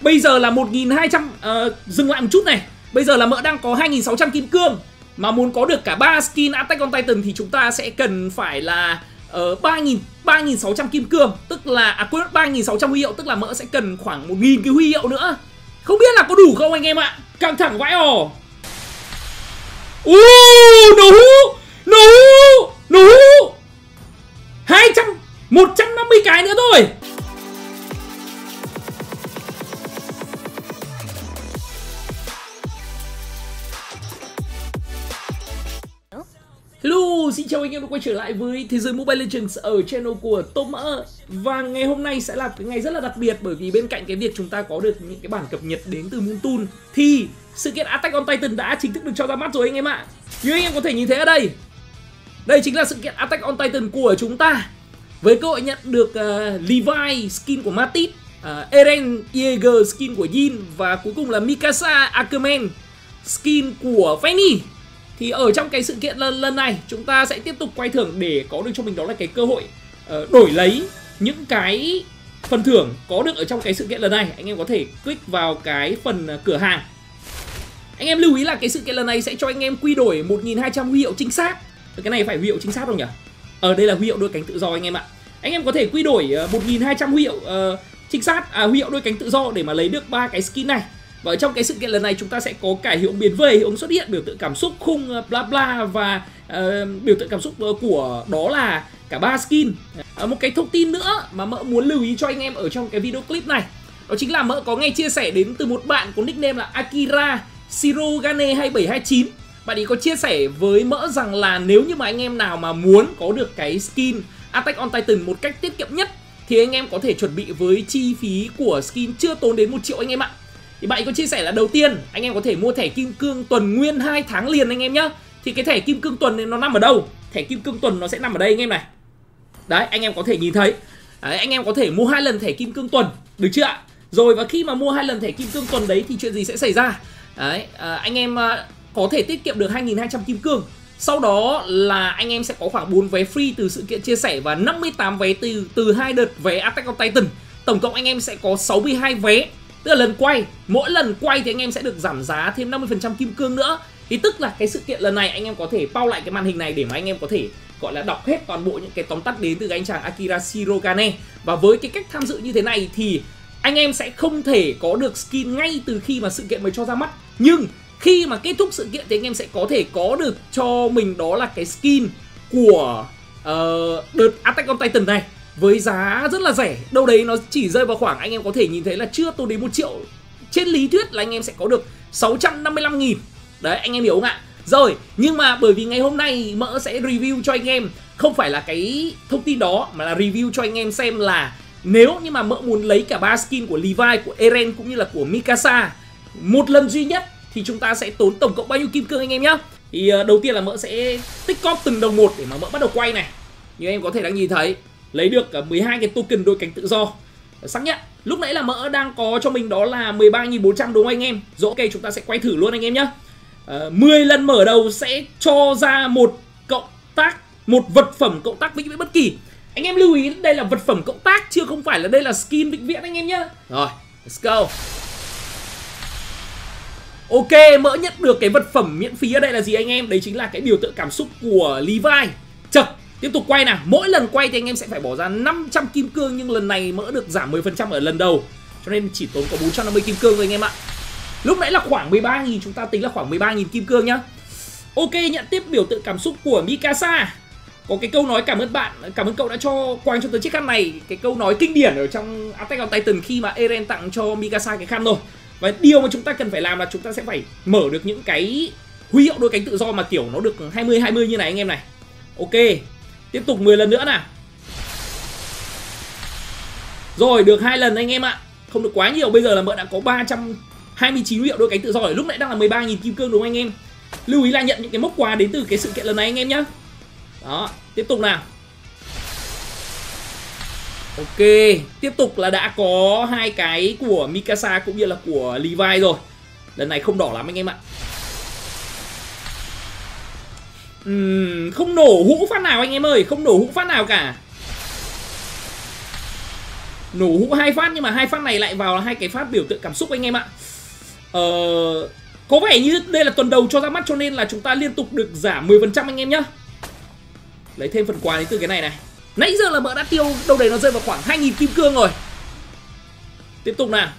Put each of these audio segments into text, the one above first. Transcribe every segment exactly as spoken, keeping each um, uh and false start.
bây giờ là một nghìn hai trăm, uh, dừng lại một chút này. Bây giờ là mỡ đang có hai nghìn sáu trăm kim cương. Mà muốn có được cả ba skin Attack on Titan thì chúng ta sẽ cần phải là uh, ba nghìn sáu trăm kim cương. Tức là, à quên, ba nghìn sáu trăm huy hiệu. Tức là mỡ sẽ cần khoảng một nghìn cái huy hiệu nữa. Không biết là có đủ không anh em ạ. Căng thẳng vãi ồ. Uuuu, nổ hũ, nổ hũ, nổ hũ. hai trăm, một trăm năm mươi cái nữa thôi. Hello, xin chào anh em đã quay trở lại với Thế giới Mobile Legends ở channel của Top Mỡ. Và ngày hôm nay sẽ là cái ngày rất là đặc biệt, bởi vì bên cạnh cái việc chúng ta có được những cái bản cập nhật đến từ Moontoon thì sự kiện Attack on Titan đã chính thức được cho ra mắt rồi anh em ạ. Như anh em có thể nhìn thấy ở đây, đây chính là sự kiện Attack on Titan của chúng ta, với cơ hội nhận được uh, Levi skin của Matit, uh, Eren Yeager skin của Yin, và cuối cùng là Mikasa Ackerman skin của Fanny. Thì ở trong cái sự kiện lần, lần này chúng ta sẽ tiếp tục quay thưởng để có được cho mình đó là cái cơ hội uh, đổi lấy những cái phần thưởng có được ở trong cái sự kiện lần này. Anh em có thể click vào cái phần uh, cửa hàng. Anh em lưu ý là cái sự kiện lần này sẽ cho anh em quy đổi một nghìn hai trăm huy hiệu chính xác. Cái này phải huy hiệu chính xác không nhỉ? Ở đây là huy hiệu đôi cánh tự do anh em ạ. Anh em có thể quy đổi uh, một nghìn hai trăm huy hiệu uh, chính xác, à, huy hiệu đôi cánh tự do để mà lấy được ba cái skin này. Và ở trong cái sự kiện lần này chúng ta sẽ có cả hiệu biến về, hiệu ứng xuất hiện, biểu tượng cảm xúc, khung bla bla, và uh, biểu tượng cảm xúc của đó là cả ba skin. uh, Một cái thông tin nữa mà Mỡ muốn lưu ý cho anh em ở trong cái video clip này, đó chính là Mỡ có nghe chia sẻ đến từ một bạn có nickname là Akira Shirogane hai bảy hai chín. Bạn ấy có chia sẻ với Mỡ rằng là nếu như mà anh em nào mà muốn có được cái skin Attack on Titan một cách tiết kiệm nhất thì anh em có thể chuẩn bị với chi phí của skin chưa tốn đến một triệu anh em ạ. Thì bạn có chia sẻ là đầu tiên anh em có thể mua thẻ kim cương tuần nguyên hai tháng liền anh em nhá. Thì cái thẻ kim cương tuần này nó nằm ở đâu? Thẻ kim cương tuần nó sẽ nằm ở đây anh em này. Đấy, anh em có thể nhìn thấy. Đấy, anh em có thể mua hai lần thẻ kim cương tuần, được chưa ạ? Rồi, và khi mà mua hai lần thẻ kim cương tuần đấy thì chuyện gì sẽ xảy ra? Đấy, à, anh em à, có thể tiết kiệm được hai nghìn hai trăm kim cương. Sau đó là anh em sẽ có khoảng bốn vé free từ sự kiện chia sẻ và năm mươi tám vé từ từ hai đợt vé Attack on Titan. Tổng cộng anh em sẽ có sáu mươi hai vé. Tức là lần quay, mỗi lần quay thì anh em sẽ được giảm giá thêm năm mươi phần trăm kim cương nữa. Thì tức là cái sự kiện lần này anh em có thể pause lại cái màn hình này để mà anh em có thể gọi là đọc hết toàn bộ những cái tóm tắt đến từ anh chàng Akira Shirogane. Và với cái cách tham dự như thế này thì anh em sẽ không thể có được skin ngay từ khi mà sự kiện mới cho ra mắt. Nhưng khi mà kết thúc sự kiện thì anh em sẽ có thể có được cho mình đó là cái skin của uh, đợt Attack on Titan này với giá rất là rẻ. Đâu đấy nó chỉ rơi vào khoảng, anh em có thể nhìn thấy là chưa tốn đến một triệu. Trên lý thuyết là anh em sẽ có được sáu trăm năm mươi lăm nghìn. Đấy, anh em hiểu không ạ? Rồi, nhưng mà bởi vì ngày hôm nay Mỡ sẽ review cho anh em không phải là cái thông tin đó, mà là review cho anh em xem là nếu như mà Mỡ muốn lấy cả ba skin của Levi, của Eren cũng như là của Mikasa một lần duy nhất thì chúng ta sẽ tốn tổng cộng bao nhiêu kim cương anh em nhá. Thì uh, đầu tiên là Mỡ sẽ tích cóp từng đồng một để mà Mỡ bắt đầu quay này. Như em có thể đang nhìn thấy, lấy được mười hai cái token đôi cánh tự do. Xác nhận, lúc nãy là Mỡ đang có cho mình đó là mười ba nghìn bốn trăm đúng không anh em? Rồi, ok, chúng ta sẽ quay thử luôn anh em nhé. à, mười lần mở đầu sẽ cho ra một cộng tác, một vật phẩm cộng tác vĩnh viễn bất kỳ. Anh em lưu ý đây là vật phẩm cộng tác chứ không phải là đây là skin vĩnh viễn anh em nhé. Rồi, let's go. Ok, Mỡ nhận được cái vật phẩm miễn phí ở đây là gì anh em? Đấy chính là cái biểu tượng cảm xúc của Levi. Chật, tiếp tục quay nào. Mỗi lần quay thì anh em sẽ phải bỏ ra năm trăm kim cương, nhưng lần này Mỡ được giảm mười phần trăm ở lần đầu, cho nên chỉ tốn có bốn trăm năm mươi kim cương thôi anh em ạ. Lúc nãy là khoảng mười ba nghìn, chúng ta tính là khoảng mười ba nghìn kim cương nhá. Ok, nhận tiếp biểu tượng cảm xúc của Mikasa. Có cái câu nói cảm ơn bạn, cảm ơn cậu đã cho quang cho tớ chiếc khăn này. Cái câu nói kinh điển ở trong Attack on Titan khi mà Eren tặng cho Mikasa cái khăn rồi. Và điều mà chúng ta cần phải làm là chúng ta sẽ phải mở được những cái huy hiệu đôi cánh tự do mà kiểu nó được hai mươi hai mươi như này anh em này. Ok, tiếp tục mười lần nữa nào. Rồi, được hai lần anh em ạ. Không được quá nhiều, bây giờ là Mỡ đã có ba trăm hai mươi chín huy hiệu đôi cánh tự do rồi. Lúc nãy đang là mười ba nghìn kim cương đúng không anh em? Lưu ý là nhận những cái mốc quà đến từ cái sự kiện lần này anh em nhé. Đó, tiếp tục nào. Ok, tiếp tục là đã có hai cái của Mikasa cũng như là của Levi rồi. Lần này không đỏ lắm anh em ạ. uhm, Không nổ hũ phát nào anh em ơi, không nổ hũ phát nào cả. Nổ hũ hai phát nhưng mà hai phát này lại vào là hai cái phát biểu tượng cảm xúc anh em ạ. Ờ, có vẻ như đây là tuần đầu cho ra mắt cho nên là chúng ta liên tục được giảm mười phần trăm anh em nhá. Lấy thêm phần quà đến từ cái này này. Nãy giờ là mỡ đã tiêu đâu đấy nó rơi vào khoảng hai nghìn kim cương rồi. Tiếp tục nào.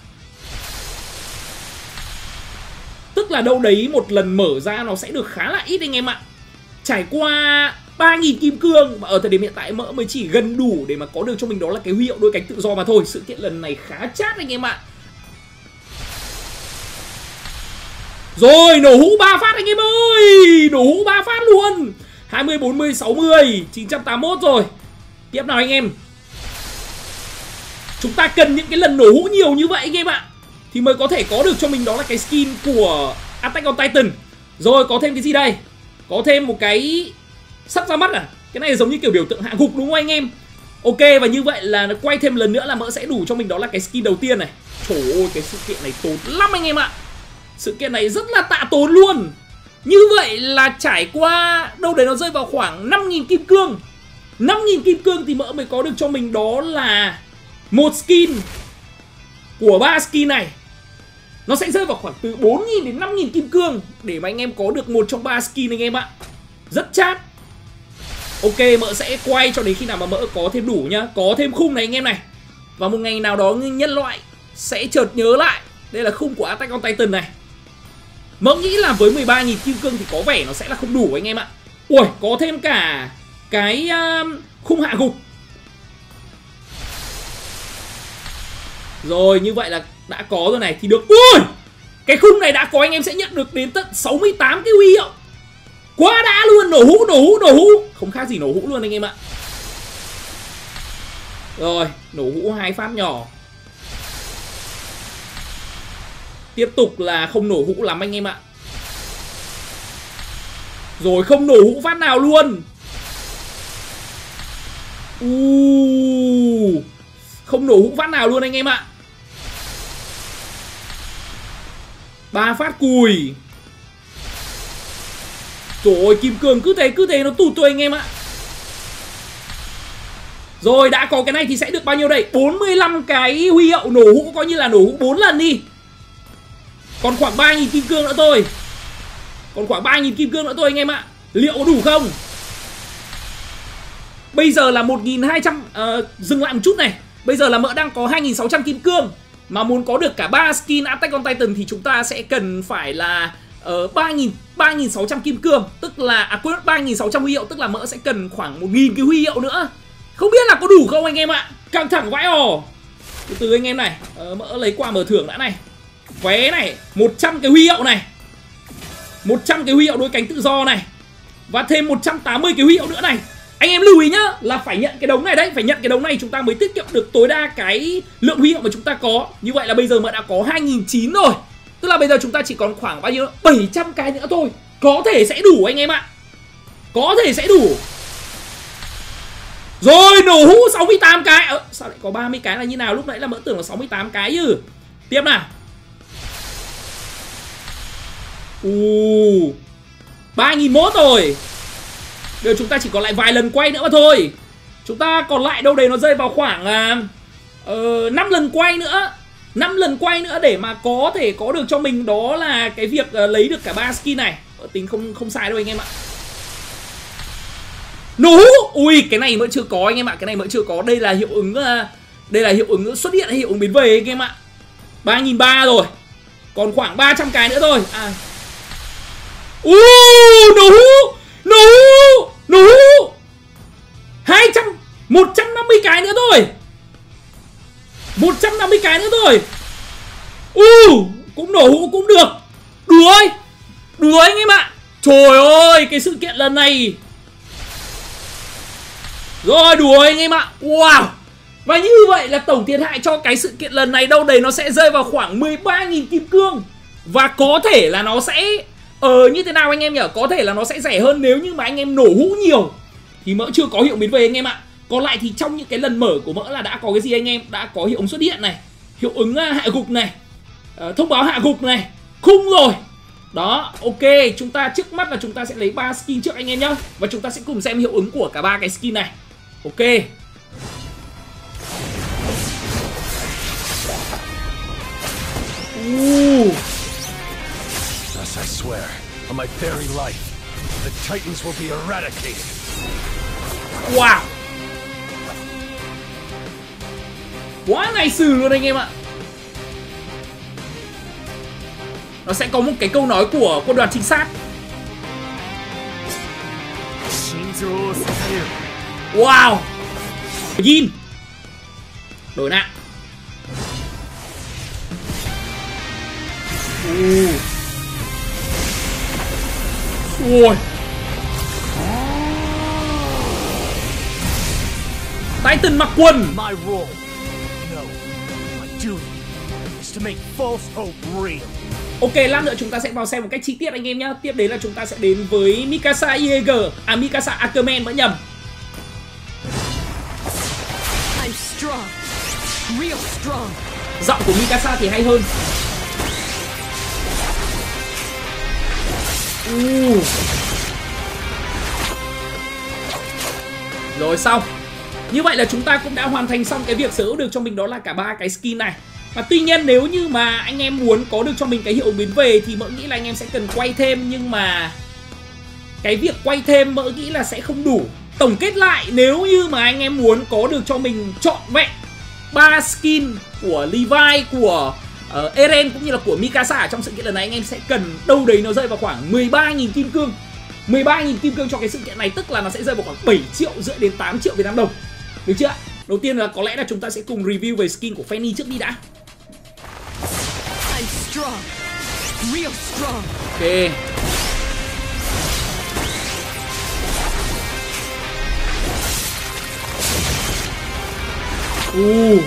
Tức là đâu đấy một lần mở ra nó sẽ được khá là ít anh em ạ. Trải qua ba nghìn kim cương mà ở thời điểm hiện tại mỡ mới chỉ gần đủ để mà có được cho mình đó là cái huy hiệu đôi cánh tự do mà thôi. Sự kiện lần này khá chát anh em ạ. Rồi nổ hũ ba phát anh em ơi. Nổ hũ ba phát luôn. Hai mươi, bốn mươi, sáu mươi, chín trăm tám mươi mốt rồi. Tiếp nào anh em. Chúng ta cần những cái lần nổ hũ nhiều như vậy anh em ạ thì mới có thể có được cho mình đó là cái skin của Attack on Titan. Rồi có thêm cái gì đây? Có thêm một cái sắp ra mắt à? Cái này giống như kiểu biểu tượng hạ gục đúng không anh em? Ok, và như vậy là nó quay thêm lần nữa là mỡ sẽ đủ cho mình đó là cái skin đầu tiên này. Trời ơi, cái sự kiện này tốn lắm anh em ạ. Sự kiện này rất là tạ tốn luôn. Như vậy là trải qua đâu đấy nó rơi vào khoảng năm nghìn kim cương. năm nghìn kim cương thì mỡ mới có được cho mình đó là một skin của ba skin này. Nó sẽ rơi vào khoảng từ bốn nghìn đến năm nghìn kim cương để mà anh em có được một trong ba skin anh em ạ. Rất chát. Ok, mỡ sẽ quay cho đến khi nào mà mỡ có thêm đủ nhá. Có thêm khung này anh em này. Và một ngày nào đó nhân loại sẽ chợt nhớ lại. Đây là khung của Attack on Titan này. Mỡ nghĩ là với mười ba nghìn kim cương thì có vẻ nó sẽ là không đủ anh em ạ. Ui, có thêm cả cái uh, khung hạ gục. Rồi, như vậy là đã có rồi này thì được. Ui, cái khung này đã có anh em sẽ nhận được đến tận sáu mươi tám cái huy hiệu. Quá đã luôn, nổ hũ, nổ hũ, nổ hũ. Không khác gì nổ hũ luôn anh em ạ. Rồi, nổ hũ hai phát nhỏ. Tiếp tục là không nổ hũ lắm anh em ạ. Rồi không nổ hũ phát nào luôn. uh, Không nổ hũ phát nào luôn anh em ạ. Ba phát cùi. Trời ơi, kim cương cứ thế cứ thế nó tụt thôi anh em ạ. Rồi đã có cái này thì sẽ được bao nhiêu đây? bốn mươi lăm cái huy hiệu nổ hũ, coi như là nổ hũ bốn lần đi. Còn khoảng ba nghìn kim cương nữa thôi. Còn khoảng ba nghìn kim cương nữa thôi anh em ạ. Liệu có đủ không? Bây giờ là một nghìn hai trăm. uh, Dừng lại một chút này. Bây giờ là mỡ đang có hai nghìn sáu trăm kim cương. Mà muốn có được cả ba skin Attack on Titan thì chúng ta sẽ cần phải là uh, ba nghìn sáu trăm kim cương. Tức là à, ba nghìn sáu trăm huy hiệu. Tức là mỡ sẽ cần khoảng một nghìn cái huy hiệu nữa. Không biết là có đủ không anh em ạ. Căng thẳng vãi ò. Từ từ anh em này. uh, Mỡ lấy quà mở thưởng đã này. Vé này, một trăm cái huy hiệu này. một trăm cái huy hiệu đôi cánh tự do này. Và thêm một trăm tám mươi cái huy hiệu nữa này. Anh em lưu ý nhá, là phải nhận cái đống này đấy. Phải nhận cái đống này chúng ta mới tiết kiệm được tối đa cái lượng huy hiệu mà chúng ta có. Như vậy là bây giờ mỡ đã có hai nghìn chín trăm rồi. Tức là bây giờ chúng ta chỉ còn khoảng bao nhiêu nữa? bảy trăm cái nữa thôi. Có thể sẽ đủ anh em ạ. Có thể sẽ đủ. Rồi nổ hũ sáu mươi tám cái. Ờ, sao lại có ba mươi cái là như nào? Lúc nãy là mỡ tưởng là sáu mươi tám cái chứ. Tiếp nào. uh, ba nghìn mốt rồi. Bây giờ chúng ta chỉ còn lại vài lần quay nữa mà thôi. Chúng ta còn lại đâu đấy nó rơi vào khoảng uh, năm lần quay nữa. năm lần quay nữa để mà có thể có được cho mình đó là cái việc uh, lấy được cả ba skin này. Tính không không sai đâu anh em ạ. Nổ hũ. Ui, cái này vẫn chưa có anh em ạ. Cái này vẫn chưa có. Đây là hiệu ứng uh, đây là hiệu ứng xuất hiện hay hiệu ứng biến về anh em ạ. ba nghìn ba trăm rồi. Còn khoảng ba trăm cái nữa thôi. À. Uh, nổ hũ. Nổ hũ. Nổ hũ. hai trăm, một trăm năm mươi cái nữa thôi. một trăm năm mươi cái nữa thôi. Uh, cũng nổ hũ cũng được. Đùa. Đùa anh em ạ. Trời ơi, cái sự kiện lần này. Rồi đùa anh em ạ. Wow. Và như vậy là tổng thiệt hại cho cái sự kiện lần này đâu đấy nó sẽ rơi vào khoảng mười ba nghìn kim cương. Và có thể là nó sẽ Ờ như thế nào anh em nhỉ? Có thể là nó sẽ rẻ hơn nếu như mà anh em nổ hũ nhiều. Thì mỡ chưa có hiệu biến về anh em ạ. Còn lại thì trong những cái lần mở của mỡ là đã có cái gì anh em? Đã có hiệu ứng xuất hiện này, hiệu ứng hạ gục này, uh, thông báo hạ gục này, khung rồi. Đó, ok, chúng ta trước mắt là chúng ta sẽ lấy ba skin trước anh em nhá. Và chúng ta sẽ cùng xem hiệu ứng của cả ba cái skin này. Ok. Uh. Thus I swear, on my very life, the Titans will be eradicated. Wow. Quá ngày xử luôn anh em ạ. Nó sẽ có một cái câu nói của quân đoàn trinh sát. Wow. Yin. Đổi nạn. Uh. Ui. Titan mặc quần. My role, no, my duty is to make false hope real. Ok, lát nữa chúng ta sẽ vào xem một cách chi tiết anh em nhé. Tiếp đến là chúng ta sẽ đến với Mikasa Yeager, à Mikasa Ackerman vẫn nhầm. I'm strong, real strong. Giọng của Mikasa thì hay hơn. Uh. Rồi xong. Như vậy là chúng ta cũng đã hoàn thành xong cái việc sở hữu được cho mình đó là cả ba cái skin này. Và tuy nhiên nếu như mà anh em muốn có được cho mình cái hiệu ứng biến về thì Mỡ nghĩ là anh em sẽ cần quay thêm. Nhưng mà cái việc quay thêm Mỡ nghĩ là sẽ không đủ. Tổng kết lại, nếu như mà anh em muốn có được cho mình trọn vẹn ba skin của Levi, của uh, Eren cũng như là của Mikasa ở trong sự kiện lần này, anh em sẽ cần đâu đấy nó rơi vào khoảng mười ba nghìn kim cương. mười ba nghìn kim cương cho cái sự kiện này, tức là nó sẽ rơi vào khoảng bảy triệu rưỡi đến tám triệu Việt Nam đồng. Được chưa ạ? Đầu tiên là có lẽ là chúng ta sẽ cùng review về skin của Fanny trước đi đã. I'm strong, real strong. Ok. Uh.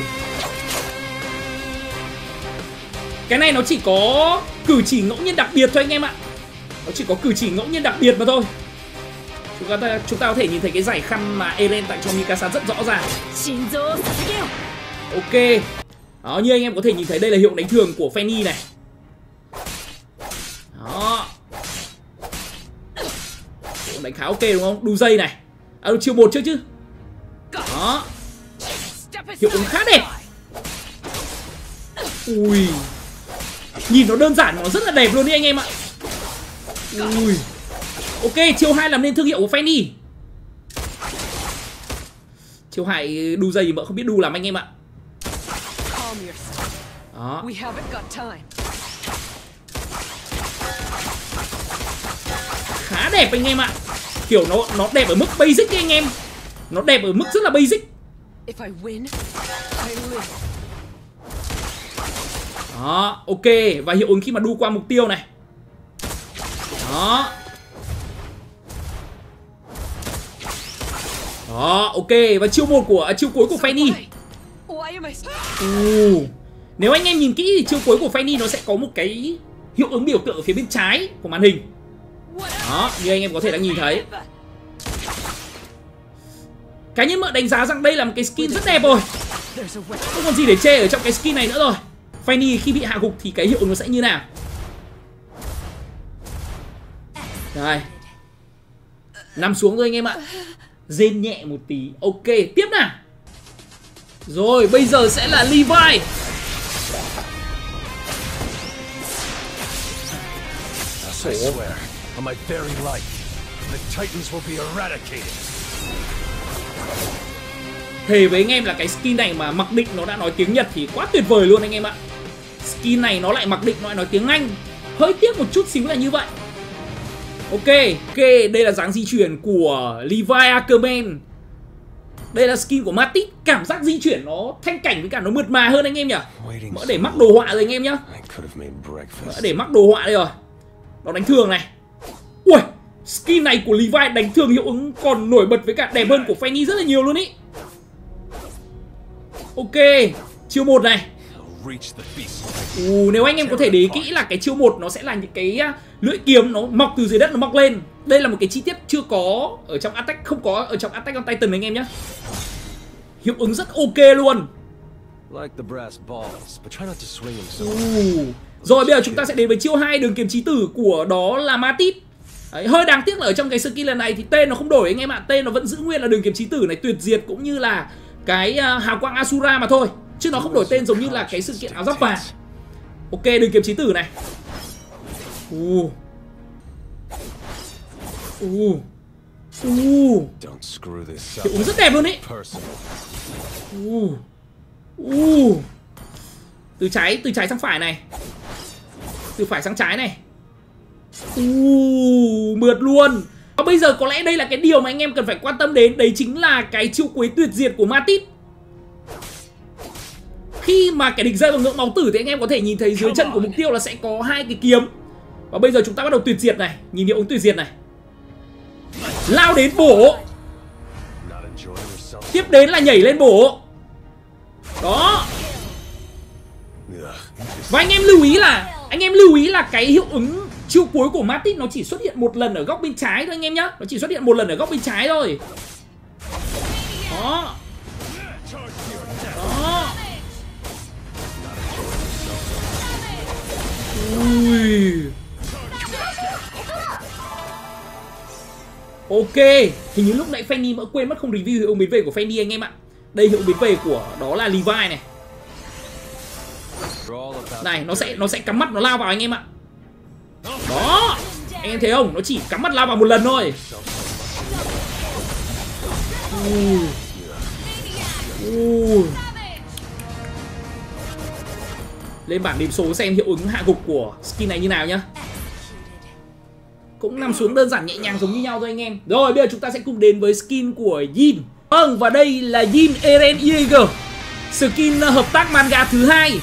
Cái này nó chỉ có cử chỉ ngẫu nhiên đặc biệt thôi anh em ạ. Nó chỉ có cử chỉ ngẫu nhiên đặc biệt mà thôi. Chúng ta, chúng ta có thể nhìn thấy cái giải khăn mà Eren tặng cho Mikasa rất rõ ràng. Ok. Đó, như anh em có thể nhìn thấy đây là hiệu đánh thường của Fanny này. Đó. Hiệu đánh khá ok đúng không? Đu dây này. À, chiều một trước chứ. Đó. Hiệu ứng khá đẹp. Ui. Nhìn nó đơn giản, nó rất là đẹp luôn đi anh em ạ. Ui. Ok, chiều hai làm nên thương hiệu của Fanny. Chiều hai đu dây mà không biết đu làm anh em ạ. Đó. Khá đẹp anh em ạ. Kiểu nó nó đẹp ở mức basic ấy anh em. Nó đẹp ở mức rất là basic. Đó, ok. Và hiệu ứng khi mà đu qua mục tiêu này. Đó. Đó, ok. Và chiêu một của à, chiêu cuối của Fanny. uh. Nếu anh em nhìn kỹ thì chiêu cuối của Fanny nó sẽ có một cái hiệu ứng biểu tượng ở phía bên trái của màn hình. Đó, như anh em có thể đang nhìn thấy. Cá nhân Mợ đánh giá rằng đây là một cái skin rất đẹp rồi. Không còn gì để chê ở trong cái skin này nữa rồi. Fanny khi bị hạ gục thì cái hiệu ứng nó sẽ như nào? Đây. Nằm xuống rồi anh em ạ. Rên nhẹ một tí. Ok, tiếp nào. Rồi, bây giờ sẽ là Levi. I swear, on my very life, the Titans will be eradicated. Thề với anh em là cái skin này mà mặc định nó đã nói tiếng Nhật thì quá tuyệt vời luôn anh em ạ. Skin này nó lại mặc định nó lại nói tiếng Anh. Hơi tiếc một chút xíu là như vậy. Ok, ok, đây là dáng di chuyển của Levi Ackerman. Đây là skin của Matic. Cảm giác di chuyển nó thanh cảnh với cả nó mượt mà hơn anh em nhỉ. Mỡ để mắc đồ họa rồi anh em nhá. Mỡ để mắc đồ họa đây rồi. Nó đánh thường này. Ui, skin này của Levi đánh thường hiệu ứng còn nổi bật với cả đẹp hơn của Fanny rất là nhiều luôn ý. Ok, chiêu một này. Ù, nếu anh em có thể để ý kỹ là cái chiêu một nó sẽ là những cái uh, lưỡi kiếm nó mọc từ dưới đất nó mọc lên. Đây là một cái chi tiết chưa có ở trong Attack, không có ở trong Attack on Titan anh em nhé. Hiệu ứng rất ok luôn. Ù. Rồi bây giờ chúng ta sẽ đến với chiêu hai đường kiếm chí tử của đó là Matit. Đấy, hơi đáng tiếc là ở trong cái skin lần này thì tên nó không đổi anh em ạ. Tên nó vẫn giữ nguyên là đường kiếm chí tử này, tuyệt diệt cũng như là cái uh, hào quang Asura mà thôi. Chứ nó không đổi tên giống như là cái sự kiện áo giáp vàng. Ok, đừng kiếm chí tử này. U. U. U. Hiệu ứng rất đẹp luôn ý. U. U. Từ trái, từ trái sang phải này. Từ phải sang trái này. U. Mượt luôn. Và bây giờ có lẽ đây là cái điều mà anh em cần phải quan tâm đến. Đấy chính là cái chiêu cuối tuyệt diệt của Matis. Khi mà cái địch rơi vào ngưỡng máu tử thì anh em có thể nhìn thấy dưới chân của mục tiêu là sẽ có hai cái kiếm. Và bây giờ chúng ta bắt đầu tuyệt diệt này. Nhìn hiệu ứng tuyệt diệt này. Lao đến bổ. Tiếp đến là nhảy lên bổ. Đó. Và anh em lưu ý là Anh em lưu ý là cái hiệu ứng chiêu cuối của Matis nó chỉ xuất hiện một lần ở góc bên trái thôi anh em nhá. Nó chỉ xuất hiện một lần ở góc bên trái thôi. Đó. Đó. Ui. Ok, hình như lúc nãy Fanny đã quên mất không review hiệu ứng biến về của Fanny anh em ạ. Đây hiệu ứng biến về của đó là Levi này. Này, nó sẽ nó sẽ cắm mắt nó lao vào anh em ạ. Đó, anh em thấy không? Nó chỉ cắm mắt lao vào một lần thôi. Ui. Ui. Lên bảng điểm số xem hiệu ứng hạ gục của skin này như nào nhá. Cũng nằm xuống đơn giản nhẹ nhàng giống như nhau thôi anh em. Rồi bây giờ chúng ta sẽ cùng đến với skin của Jin. Vâng, và đây là Jin Eren Yeager, skin hợp tác manga thứ hai.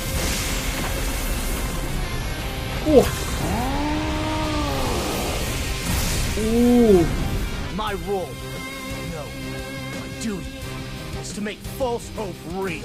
Ủa. Uh. My role, no, my duty is to make false hope real.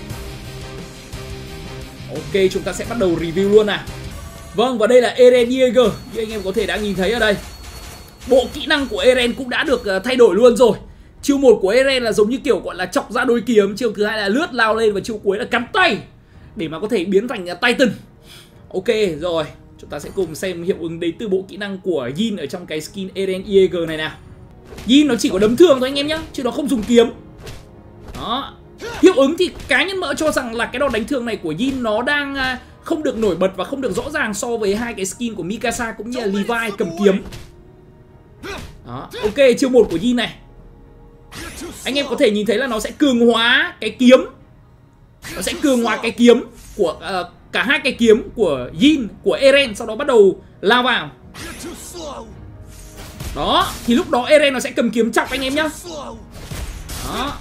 Ok, chúng ta sẽ bắt đầu review luôn nào. Vâng, và đây là Eren Yeager, như anh em có thể đã nhìn thấy ở đây. Bộ kỹ năng của Eren cũng đã được thay đổi luôn rồi. Chiêu một của Eren là giống như kiểu gọi là chọc ra đôi kiếm, chiêu thứ hai là lướt lao lên, và chiêu cuối là cắm tay để mà có thể biến thành Titan. Ok, rồi, chúng ta sẽ cùng xem hiệu ứng đến từ bộ kỹ năng của Jin ở trong cái skin Eren Yeager này nào. Jin nó chỉ có đấm thường thôi anh em nhé, chứ nó không dùng kiếm. Đó. Hiệu ứng thì cá nhân mỡ cho rằng là cái đòn đánh thường này của Jin nó đang không được nổi bật và không được rõ ràng so với hai cái skin của Mikasa cũng như là Levi cầm kiếm. Đó. Ok, chiêu một của Jin này. Anh em có thể nhìn thấy là nó sẽ cường hóa cái kiếm. Nó sẽ cường hóa cái kiếm của uh, cả hai cái kiếm của Jin, của Eren, sau đó bắt đầu lao vào. Đó, thì lúc đó Eren nó sẽ cầm kiếm chọc anh em nhá. Đó.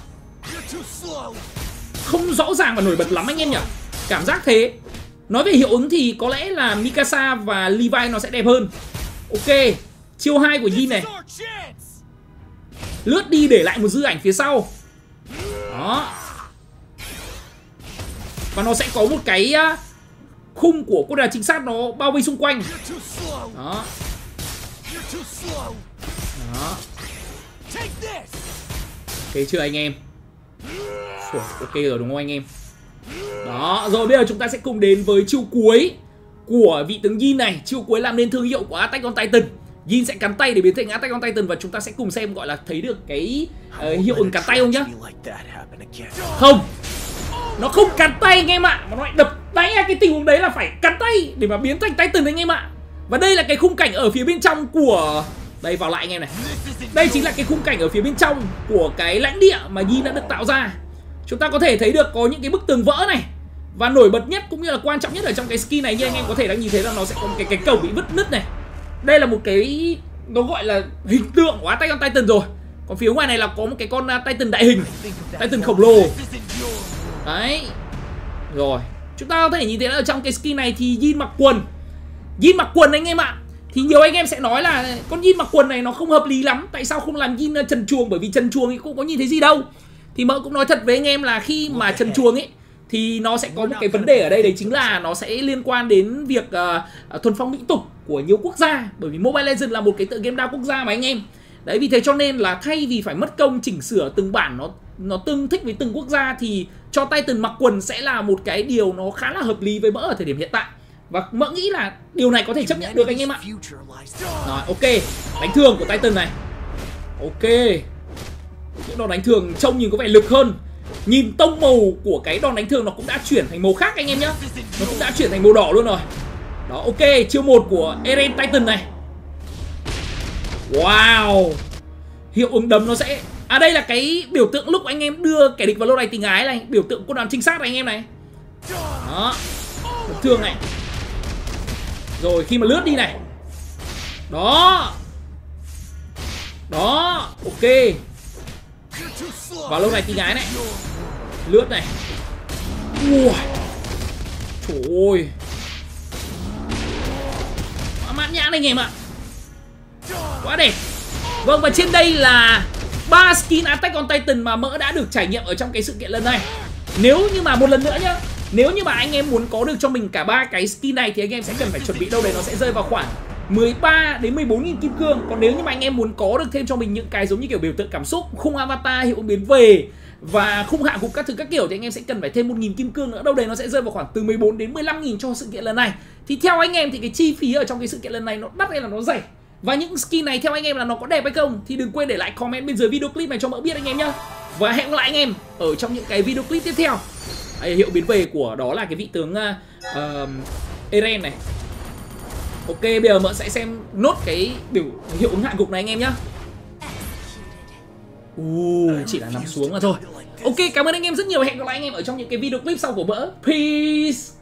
Không rõ ràng và nổi bật lắm anh em nhỉ. Cảm giác thế. Nói về hiệu ứng thì có lẽ là Mikasa và Levi nó sẽ đẹp hơn. Ok, chiêu hai của Jin này. Lướt đi để lại một dư ảnh phía sau. Đó. Và nó sẽ có một cái khung của con đà trinh sát nó bao vây xung quanh. Đó. Đó. Ok chưa anh em? Ok rồi đúng không anh em? Đó, rồi bây giờ chúng ta sẽ cùng đến với chiêu cuối của vị tướng Jin này. Chiêu cuối làm nên thương hiệu của Attack on Titan. Jin sẽ cắn tay để biến thành Attack on Titan, và chúng ta sẽ cùng xem gọi là thấy được cái uh, hiệu ứng cắn tay không nhá. Không, nó không cắn tay anh em ạ, mà nó lại đập tay. Cái tình huống đấy là phải cắn tay để mà biến thành Titan anh em ạ. Và đây là cái khung cảnh ở phía bên trong của... Đây, vào lại anh em này. Đây chính là cái khung cảnh ở phía bên trong của cái lãnh địa mà Jin đã được tạo ra. Chúng ta có thể thấy được có những cái bức tường vỡ này. Và nổi bật nhất cũng như là quan trọng nhất ở trong cái skin này, như anh em có thể đang nhìn thấy là nó sẽ có một cái cái cầu bị vứt nứt này. Đây là một cái... nó gọi là hình tượng của Attack on Titan rồi. Còn phía ngoài này là có một cái con Titan đại hình, Titan khổng lồ. Đấy. Rồi, chúng ta có thể nhìn thấy là ở trong cái skin này thì Jin mặc quần. Jin mặc quần anh em ạ. Thì nhiều anh em sẽ nói là con Jin mặc quần này nó không hợp lý lắm. Tại sao không làm Jin trần truồng? Bởi vì trần truồng thì cũng có nhìn thấy gì đâu. Thì mợ cũng nói thật với anh em là khi mà trần truồng ấy thì nó sẽ có một cái vấn đề ở đây. Đấy chính là nó sẽ liên quan đến việc uh, thuần phong mỹ tục của nhiều quốc gia. Bởi vì Mobile Legends là một cái tựa game đa quốc gia mà anh em. Đấy, vì thế cho nên là thay vì phải mất công chỉnh sửa từng bản nó nó tương thích với từng quốc gia, thì cho Titan mặc quần sẽ là một cái điều nó khá là hợp lý với mỡ ở thời điểm hiện tại. Và mỡ nghĩ là điều này có thể chấp nhận được anh em ạ. Rồi, ok. Đánh thường của Titan này. Ok. Những đòn đánh thường trông nhìn có vẻ lực hơn. Nhìn tông màu của cái đòn đánh thường nó cũng đã chuyển thành màu khác anh em nhá. Nó cũng đã chuyển thành màu đỏ luôn rồi. Đó, ok, chiêu một của Eren Titan này. Wow. Hiệu ứng đấm nó sẽ... À đây là cái biểu tượng lúc anh em đưa kẻ địch vào lâu đài tình ái này. Biểu tượng quân đoàn trinh sát này anh em này. Đó, đấm thương này. Rồi khi mà lướt đi này. Đó. Đó, ok. Vào lâu đài tình ái này. Lướt này. Ui. Trời ơi. Mãn nhãn anh em ạ. Quá đẹp. Vâng, và trên đây là ba skin Attack on Titan mà Mỡ đã được trải nghiệm ở trong cái sự kiện lần này. Nếu như mà một lần nữa nhá, nếu như mà anh em muốn có được cho mình cả ba cái skin này thì anh em sẽ cần phải chuẩn bị đâu đấy nó sẽ rơi vào khoảng mười ba đến mười bốn nghìn kim cương. Còn nếu như mà anh em muốn có được thêm cho mình những cái giống như kiểu biểu tượng cảm xúc, khung avatar, hiệu ứng biến về và khung hạ gục các thứ các kiểu thì anh em sẽ cần phải thêm một nghìn kim cương nữa. Đâu đấy nó sẽ rơi vào khoảng từ mười bốn đến mười lăm nghìn cho sự kiện lần này. Thì theo anh em thì cái chi phí ở trong cái sự kiện lần này nó đắt hay là nó rẻ? Và những skin này theo anh em là nó có đẹp hay không? Thì đừng quên để lại comment bên dưới video clip này cho Mỡ biết anh em nhá. Và hẹn gặp lại anh em ở trong những cái video clip tiếp theo. Đây, hiệu biến về của đó là cái vị tướng uh, Eren này. Ok, bây giờ Mỡ sẽ xem nốt cái biểu hiệu ứng hạ gục này anh em nhá. Uh, chỉ là nằm xuống mà thôi. Ok, cảm ơn anh em rất nhiều. Hẹn gặp lại anh em ở trong những cái video clip sau của Mỡ. Peace.